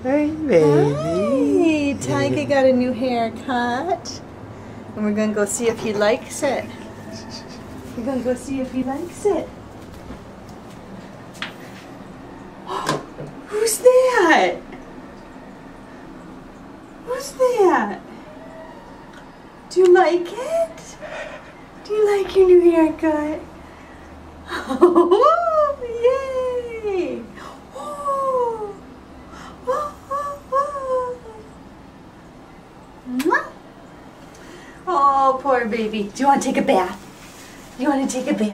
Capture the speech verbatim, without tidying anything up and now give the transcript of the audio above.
Hey, baby. Hi, Taiga got a new haircut. And we're gonna go see if he likes it. We're gonna go see if he likes it. Oh, who's that? Who's that? Do you like it? Do you like your new haircut? Oh, yay! Oh, oh, oh, oh. Mwah. Oh, poor baby. Do you want to take a bath? Do you want to take a bath?